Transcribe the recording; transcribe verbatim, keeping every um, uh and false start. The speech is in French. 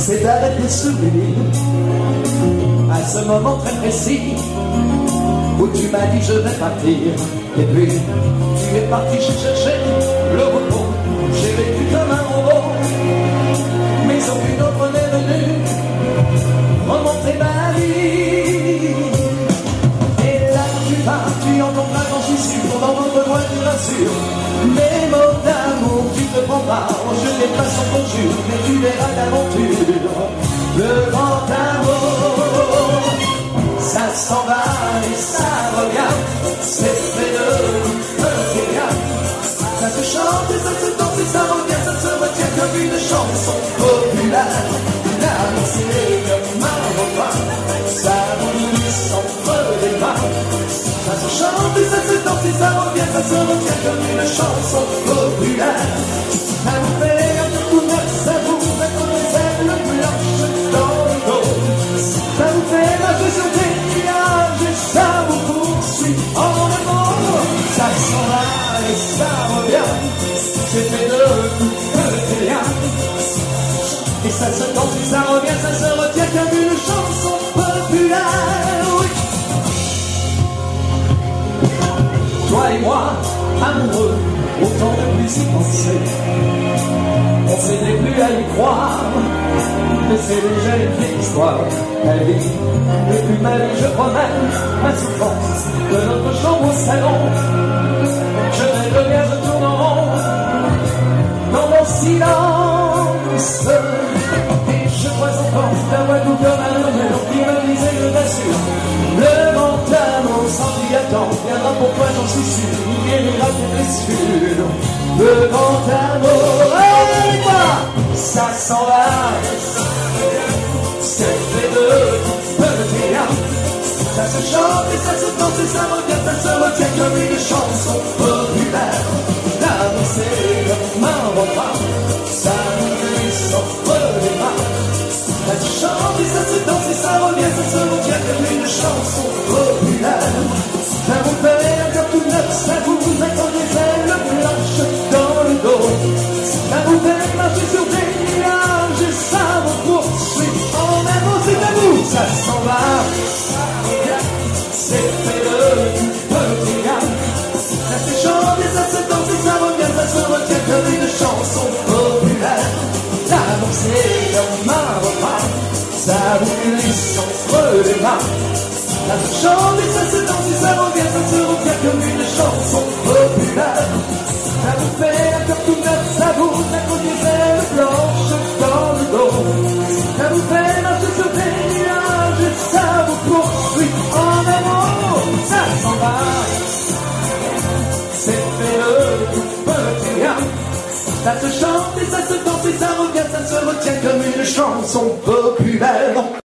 c'est avec des souvenirs, à ce moment très précis, où tu m'as dit je vais partir, et puis tu es parti, j'ai cherché le repos, j'ai vécu comme un robot, mais aucune autre n'est venue remonter ma vie. Et là tu pars, tu entendras quand je suis sûr, dans votre voix tu rassures, mes mots d'amour tu te prends pas, je n'ai pas son conjure, mais tu verras l'aventure, le grand amour, ça s'en va et ça revient, c'est fait de petit rien, ça se chante et ça se danse et ça revient, ça se retient comme une chanson populaire, l'amour c'est comme un refrain, ça brûle s'entre les mains, ça se chante et ça se danse et ça revient, ça se retient comme une chanson populaire, ça vous fait un coup neuf, ça vous met comme des ailes blanches dans le dos, ça vous fait marcher sur des nuages et ça vous poursuit en amour, ça s'en va et ça revient, c'est fait de petit rien, et ça se danse et ça revient, ça se retient comme une chanson populaire, oui. Toi et moi, amoureux, autant de plus y penser, on s'était plus à y croire, mais c'est déjà une vieille histoire. La vie n'est plus ma vie, je promène ma souffrance de notre chambre au salon. Je rêve bien, je tourne en rond dans mon silence, et je vois encore ta voix tout comme un murmure qui me disait, je t'assure, le grand amour sans t'y attendre viendra pour toi, j'en suis sûr, il guérira tes blessures. Le grand amour, avec moi, ça s'en va, c'est fait de petit rien, ça se chante et ça se danse et ça revient, ça se retient comme une chanson populaire. L'amour c'est comme un refrain, ça nous s'offre les mains, ça se chante et ça se danse et ça revient, ça se retient comme une chanson populaire. Ça vous fait un cœur tout neuf, ça vous attend des ailes blanches dans le dos, ça vous fait marcher sur des nuages et ça vous poursuit en amour, c'est à vous, ça s'en va, c'est fait de petit rien, ça se chante et ça se danse et ça revient, ça se retient comme une chanson populaire. L'amour c'est comme un refrain, ça vous glisse entre les mains, ça se chante et ça se danse et ça revient, ça se retient comme une chanson populaire. Ça vous fait un cœur tout neuf, ça vous accroche des ailes blanches dans le dos, ça vous fait marcher sur des nuages et ça vous poursuit en amour, ça s'en va, c'est fait de tout petit rien, ça se chante et ça se danse et ça revient, ça se retient comme une chanson populaire.